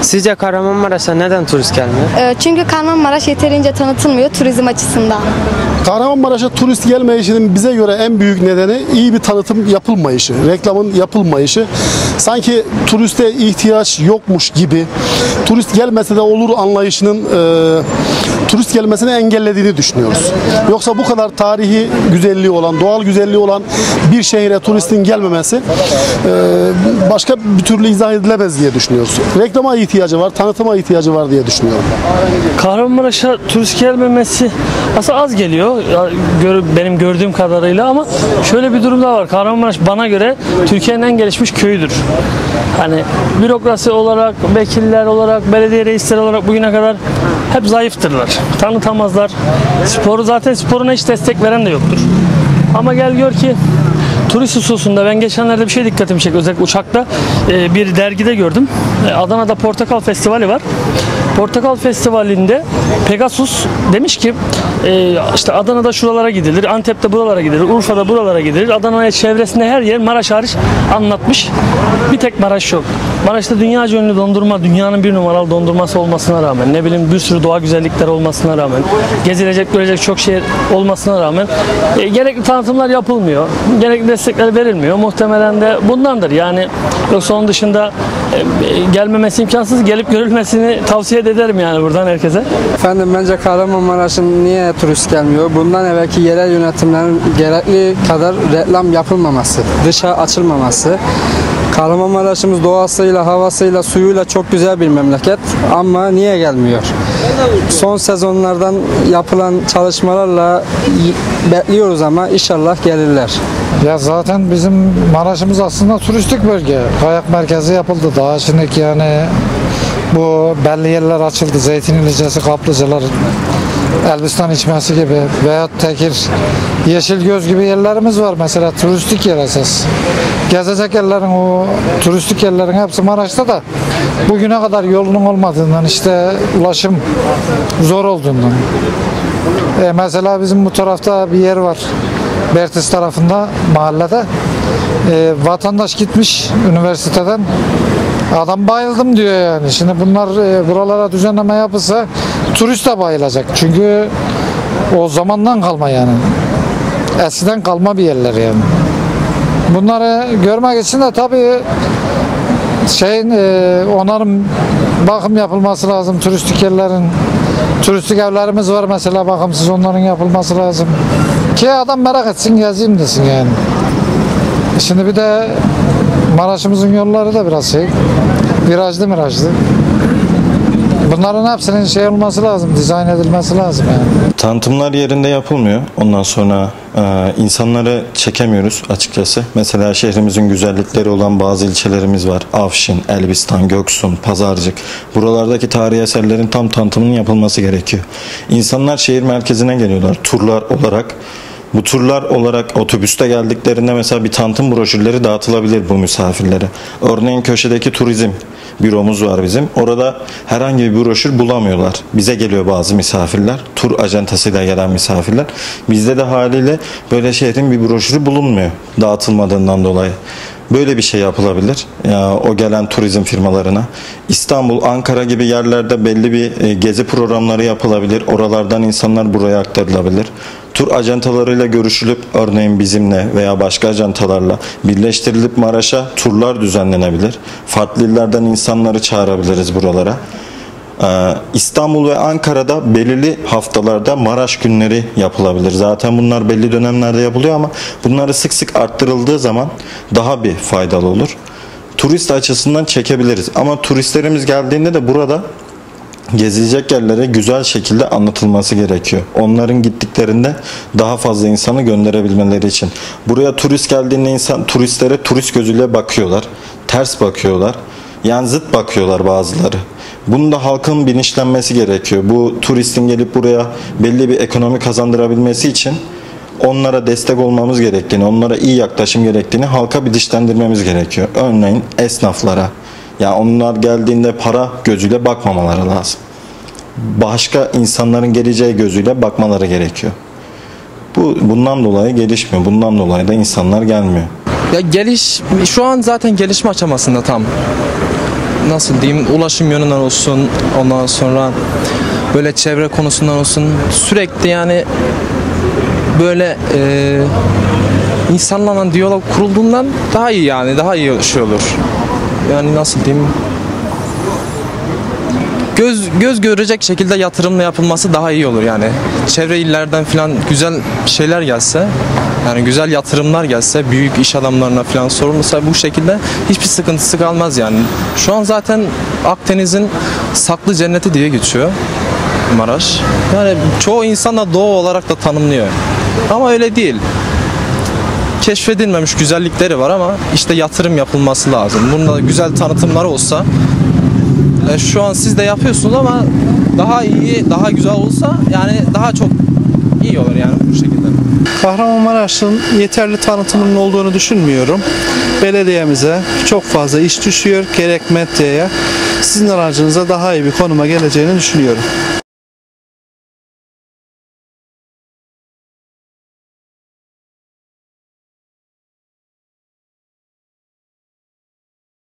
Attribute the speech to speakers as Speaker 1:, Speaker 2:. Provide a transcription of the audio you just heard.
Speaker 1: Sizce Kahramanmaraş'a neden turist gelmiyor?
Speaker 2: Çünkü Kahramanmaraş yeterince tanıtılmıyor turizm açısından.
Speaker 3: Kahramanmaraş'a turist gelmeyişinin bize göre en büyük nedeni iyi bir tanıtım yapılmayışı, reklamın yapılmayışı. Sanki turiste ihtiyaç yokmuş gibi, turist gelmese de olur anlayışının turist gelmesini engellediğini düşünüyoruz. Yoksa bu kadar tarihi güzelliği olan, doğal güzelliği olan bir şehre turistin gelmemesi başka bir türlü izah edilemez diye düşünüyoruz. Reklama ihtiyacı var, tanıtıma ihtiyacı var diye düşünüyorum.
Speaker 4: Kahramanmaraş'a turist gelmemesi aslında az geliyor benim gördüğüm kadarıyla, ama şöyle bir durum da var. Kahramanmaraş bana göre Türkiye'nin en gelişmiş köyüdür. Hani bürokrasi olarak, vekiller olarak, belediye reisleri olarak bugüne kadar hep zayıftırlar. Tanıtamazlar. Sporuna hiç destek veren de yoktur. Ama gel gör ki turist hususunda ben geçenlerde bir şey dikkatimi çekti. Özellikle uçakta bir dergide gördüm. Adana'da Portakal Festivali var. Portakal Festivali'nde Pegasus demiş ki işte Adana'da şuralara gidilir, Antep'te buralara gidilir, Urfa'da buralara gidilir. Adana'ya çevresinde her yer, Maraş hariç anlatmış. Bir tek Maraş yok. Maraş'ta dünyaca ünlü dondurma, dünyanın bir numaralı dondurması olmasına rağmen, ne bileyim bir sürü doğa güzellikler olmasına rağmen, gezilecek, görecek çok şehir olmasına rağmen gerekli tanıtımlar yapılmıyor. Gerekli destekler verilmiyor. Muhtemelen de bundandır. Yani yoksa onun dışında gelmemesi imkansız. Gelip görülmesini tavsiye ederim yani buradan herkese.
Speaker 5: Efendim, bence Kahramanmaraş'ın niye turist gelmiyor? Bundan evvelki yerel yönetimlerin gerekli kadar reklam yapılmaması, dışa açılmaması. Kahramanmaraş'ımız doğasıyla, havasıyla, suyuyla çok güzel bir memleket ama niye gelmiyor? Son sezonlardan yapılan çalışmalarla bekliyoruz ama inşallah gelirler.
Speaker 6: Ya zaten bizim Maraş'ımız aslında turistik bölge. Kayak merkezi yapıldı. Daha şimdi yani bu belli yerler açıldı. Zeytinlikçesi, Kaplıcalar, Elbistan içmesi gibi veya Tekir, Yeşilgöz gibi yerlerimiz var mesela, turistik yer esas. Gezecek yerlerin, o turistik yerlerin hepsi Maraş'ta da bugüne kadar yolunun olmadığından, işte ulaşım zor olduğundan. Mesela bizim bu tarafta bir yer var. Bertis tarafında, mahallede. Vatandaş gitmiş üniversiteden. Adam bayıldım diyor yani. Şimdi bunlar buralara düzenleme yapılsa turist de bayılacak. Çünkü o zamandan kalma yani. Eskiden kalma bir yerler yani. Bunları görmek için de tabii onarım, bakım yapılması lazım turistik yerlerin. Turistik evlerimiz var mesela, bakımsız, onların yapılması lazım. Ki adam merak etsin, gezeyim desin yani. Şimdi bir de Maraş'ımızın yolları da biraz virajlı. Bunların hepsinin olması lazım, dizayn edilmesi lazım yani.
Speaker 7: Tanıtımlar yerinde yapılmıyor. Ondan sonra insanları çekemiyoruz açıkçası. Mesela şehrimizin güzellikleri olan bazı ilçelerimiz var. Afşin, Elbistan, Göksun, Pazarcık. Buralardaki tarihi eserlerin tam tanıtımının yapılması gerekiyor. İnsanlar şehir merkezine geliyorlar turlar olarak. Bu turlar olarak otobüste geldiklerinde mesela bir tanıtım broşürleri dağıtılabilir bu misafirlere. Örneğin köşedeki turizm büromuz var bizim. Orada herhangi bir broşür bulamıyorlar. Bize geliyor bazı misafirler. Tur ajantasıyla gelen misafirler. Bizde de haliyle böyle şehrin bir broşürü bulunmuyor dağıtılmadığından dolayı. Böyle bir şey yapılabilir o gelen turizm firmalarına. İstanbul, Ankara gibi yerlerde belli bir gezi programları yapılabilir. Oralardan insanlar buraya aktarılabilir. Tur ajantalarıyla görüşülüp örneğin bizimle veya başka ajantalarla birleştirilip Maraş'a turlar düzenlenebilir. Farklı illerden insanları çağırabiliriz buralara. İstanbul ve Ankara'da belirli haftalarda Maraş günleri yapılabilir. Zaten bunlar belli dönemlerde yapılıyor ama bunları sık sık arttırıldığı zaman daha bir faydalı olur. Turist açısından çekebiliriz ama turistlerimiz geldiğinde de burada gezilecek yerlere güzel şekilde anlatılması gerekiyor. Onların gittiklerinde daha fazla insanı gönderebilmeleri için. Buraya turist geldiğinde turistlere turist gözüyle bakıyorlar. Ters bakıyorlar. Yani zıt bakıyorlar bazıları. Bunun da halkın bilinçlenmesi gerekiyor. Bu turistin gelip buraya belli bir ekonomi kazandırabilmesi için onlara destek olmamız gerektiğini, onlara iyi yaklaşım gerektiğini halka bilinçlendirmemiz gerekiyor. Örneğin esnaflara. Yani onlar geldiğinde para gözüyle bakmamaları lazım. Başka insanların geleceği gözüyle bakmaları gerekiyor. Bundan dolayı gelişmiyor. Bundan dolayı da insanlar gelmiyor.
Speaker 8: Ya şu an zaten gelişme aşamasında tam. nasıl diyeyim, ulaşım yönünden olsun, ondan sonra böyle çevre konusundan olsun, sürekli yani böyle insanlarla diyalog kurulduğundan daha iyi, yani daha iyi şey olur. Yani nasıl diyeyim, göz görecek şekilde yatırımla yapılması daha iyi olur yani. Çevre illerden falan güzel şeyler gelse, yani güzel yatırımlar gelse, büyük iş adamlarına falan sorulursa bu şekilde hiçbir sıkıntısı kalmaz yani. Şu an zaten Akdeniz'in saklı cenneti diye geçiyor Maraş. Yani çoğu insan da doğu olarak da tanımlıyor. Ama öyle değil. Keşfedilmemiş güzellikleri var ama işte yatırım yapılması lazım. Bunda güzel tanıtımlar olsa, şu an siz de yapıyorsunuz ama daha iyi, daha güzel olsa yani daha çok iyi olur yani bu şekilde.
Speaker 9: Kahramanmaraş'ın yeterli tanıtımının olduğunu düşünmüyorum. Belediyemize çok fazla iş düşüyor, gerek medyaya. Sizin aracınıza daha iyi bir konuma geleceğini düşünüyorum.